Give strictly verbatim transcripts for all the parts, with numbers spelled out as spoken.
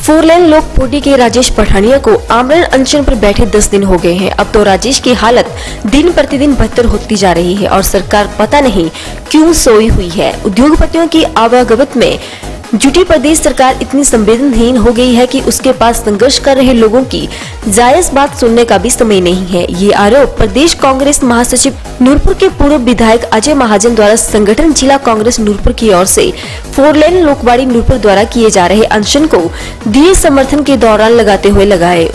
Four lane लोक पोटी के राजेश पठानिया को आमरण अनशन पर बैठे दस दिन हो गए हैं। अब तो राजेश की हालत दिन प्रतिदिन बदतर होती जा रही है और सरकार पता नहीं क्यों सोई हुई है। उद्योगपतियों की आवागमन में जुटी प्रदेश सरकार इतनी संवेदनहीन हो गई है कि उसके पास संघर्ष कर रहे लोगों की जायज बात सुनने का भी समय नहीं है। ये आरोप प्रदेश कांग्रेस महासचिव नूरपुर के पूर्व विधायक अजय महाजन द्वारा संगठन जिला कांग्रेस नूरपुर की ओर से फोर लेन लोकवाड़ी नूरपुर द्वारा किए जा रहे अनशन को दिए समर्थन के दौरान लगाते हुए लगाए।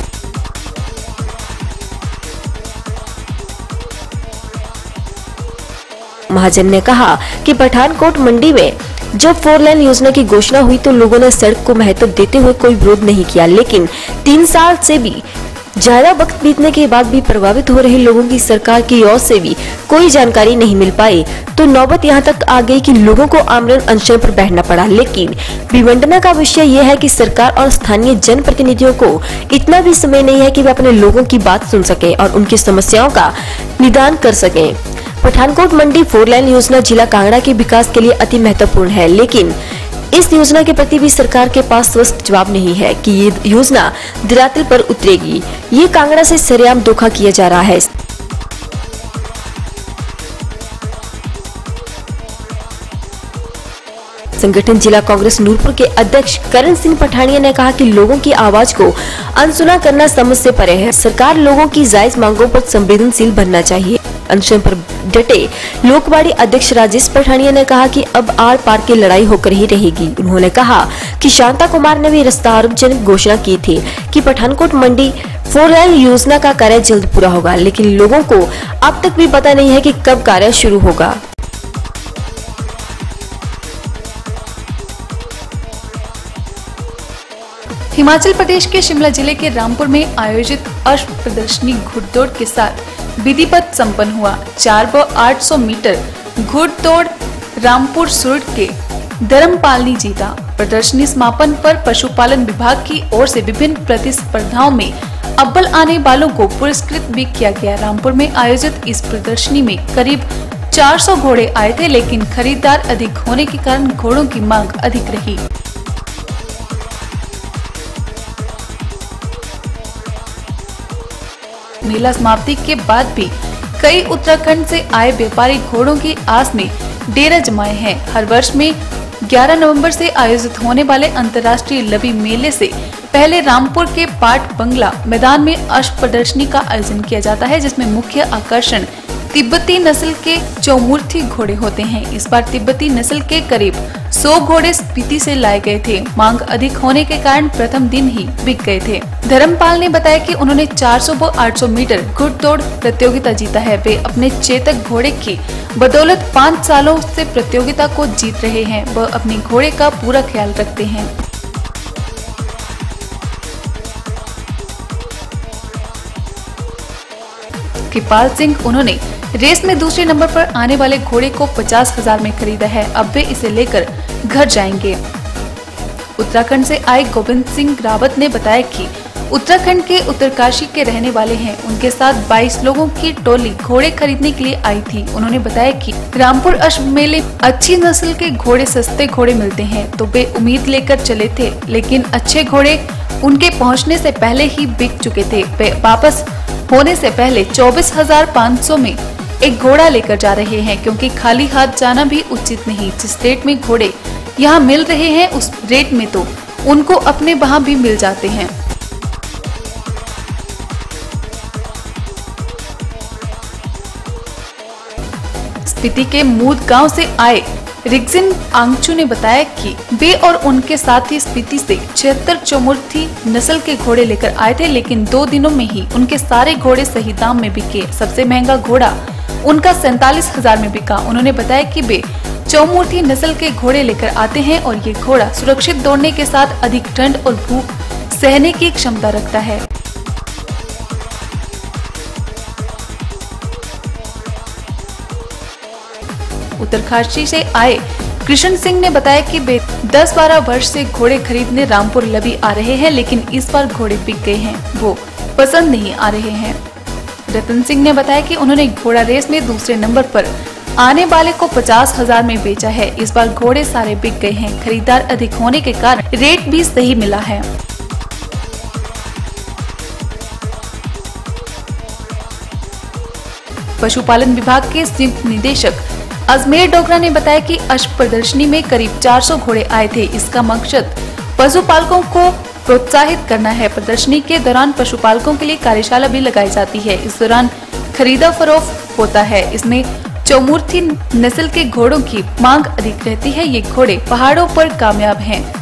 महाजन ने कहा कि पठानकोट मंडी में जब फोर लेन योजना की घोषणा हुई तो लोगों ने सड़क को महत्व देते हुए कोई विरोध नहीं किया, लेकिन तीन साल से भी ज्यादा वक्त बीतने के बाद भी प्रभावित हो रहे लोगों की सरकार की ओर से भी कोई जानकारी नहीं मिल पाई तो नौबत यहां तक आ गई कि लोगों को आमरण अनशन पर बैठना पड़ा। लेकिन विडंबना का विषय यह है कि सरकार और स्थानीय जनप्रतिनिधियों को इतना भी समय नहीं है कि वे अपने लोगों की बात सुन सकें और उनकी समस्याओं का निदान कर सकें। पठानकोट मंडी फोर लेन योजना जिला कांगड़ा के विकास के लिए अति महत्वपूर्ण है, लेकिन इस योजना के प्रति भी सरकार के पास स्पष्ट जवाब नहीं है कि ये योजना धरातल पर उतरेगी। ये कांगड़ा से सरेआम धोखा किया जा रहा है। संगठन जिला कांग्रेस नूरपुर के अध्यक्ष करण सिंह पठानिया ने कहा कि लोगों की आवाज को अनसुना करना समझ से परे है। सरकार लोगों की जायज मांगों पर संवेदनशील बनना चाहिए। अनशन पर डटे लोकवाड़ी अध्यक्ष राजेश पठानिया ने कहा कि अब आर पार की लड़ाई होकर ही रहेगी। उन्होंने कहा कि शांता कुमार ने भी रास्तारोकजनक घोषणा की थी कि पठानकोट मंडी फोर लेन योजना का कार्य जल्द पूरा होगा, लेकिन लोगों को अब तक भी पता नहीं है कि कब कार्य शुरू होगा। हिमाचल प्रदेश के शिमला जिले के रामपुर में आयोजित अश्व प्रदर्शनी घुड़दौड़ के साथ विधिवत संपन्न हुआ। चार व आठ सौ मीटर घुड़दौड़ रामपुर सुरट के धर्मपाल ने जीता। प्रदर्शनी समापन पर पशुपालन विभाग की ओर से विभिन्न प्रतिस्पर्धाओं में अव्वल आने वालों को पुरस्कृत भी किया गया। रामपुर में आयोजित इस प्रदर्शनी में करीब चार सौ घोड़े आए थे, लेकिन खरीदार अधिक होने के कारण घोड़ों की मांग अधिक रही। मेला समाप्ति के बाद भी कई उत्तराखंड से आए व्यापारी घोड़ों की आस में डेरा जमाए हैं। हर वर्ष में ग्यारह नवंबर से आयोजित होने वाले अंतर्राष्ट्रीय लवी मेले से पहले रामपुर के पाट बंगला मैदान में अश्व प्रदर्शनी का आयोजन किया जाता है, जिसमें मुख्य आकर्षण तिब्बती नस्ल के चौमूर्थी घोड़े होते हैं। इस बार तिब्बती नस्ल के करीब सौ घोड़े स्पीति से लाए गए थे। मांग अधिक होने के कारण प्रथम दिन ही बिक गए थे। धर्मपाल ने बताया कि उन्होंने चार सौ व आठ सौ मीटर घुड़दौड़ प्रतियोगिता जीता है। वे अपने चेतक घोड़े की बदौलत पाँच सालों से प्रतियोगिता को जीत रहे हैं। वह अपने घोड़े का पूरा ख्याल रखते हैं। कृपाल सिंह उन्होंने रेस में दूसरे नंबर पर आने वाले घोड़े को पचास हजार में खरीदा है। अब वे इसे लेकर घर जाएंगे। उत्तराखंड से आए गोविंद सिंह रावत ने बताया कि उत्तराखंड के उत्तरकाशी के रहने वाले हैं। उनके साथ बाईस लोगों की टोली घोड़े खरीदने के लिए आई थी। उन्होंने बताया कि रामपुर अश्व मेले अच्छी नस्ल के घोड़े सस्ते घोड़े मिलते हैं, तो वे उम्मीद लेकर चले थे, लेकिन अच्छे घोड़े उनके पहुँचने से पहले ही बिक चुके थे। वे वापस होने से पहले चौबीस हजार पाँच सौ में एक घोड़ा लेकर जा रहे हैं, क्योंकि खाली हाथ जाना भी उचित नहीं। जिस रेट में घोड़े यहाँ मिल रहे हैं उस रेट में तो उनको अपने वहाँ भी मिल जाते हैं। स्पीति के मूद गांव से आए रिगजिन आंगचू ने बताया कि वे और उनके साथी स्पीति से छिहत्तर चौमूर्थी नस्ल के घोड़े लेकर आए थे, लेकिन दो दिनों में ही उनके सारे घोड़े सही दाम में बिके। सबसे महंगा घोड़ा उनका सैतालीस हजार में बिका। उन्होंने बताया कि वे चौमूर्थी नस्ल के घोड़े लेकर आते हैं और ये घोड़ा सुरक्षित दौड़ने के साथ अधिक ठंड और भूख सहने की क्षमता रखता है। उत्तरकाशी से आए कृष्ण सिंह ने बताया कि वे दस बारह वर्ष से घोड़े खरीदने रामपुर लवी आ रहे हैं, लेकिन इस बार घोड़े बिक गए हैं, वो पसंद नहीं आ रहे हैं। रतन सिंह ने बताया कि उन्होंने घोड़ा रेस में दूसरे नंबर पर आने वाले को पचास हजार में बेचा है। इस बार घोड़े सारे बिक गए हैं। खरीदार अधिक होने के कारण रेट भी सही मिला है। पशुपालन विभाग के संयुक्त निदेशक अजमेर डोगरा ने बताया कि अश्व प्रदर्शनी में करीब चार सौ घोड़े आए थे। इसका मकसद पशुपालकों को प्रोत्साहित करना है। प्रदर्शनी के दौरान पशुपालकों के लिए कार्यशाला भी लगाई जाती है। इस दौरान खरीदा फरोख्त होता है। इसमें चौमुर्थी नस्ल के घोड़ों की मांग अधिक रहती है। ये घोड़े पहाड़ों पर कामयाब हैं।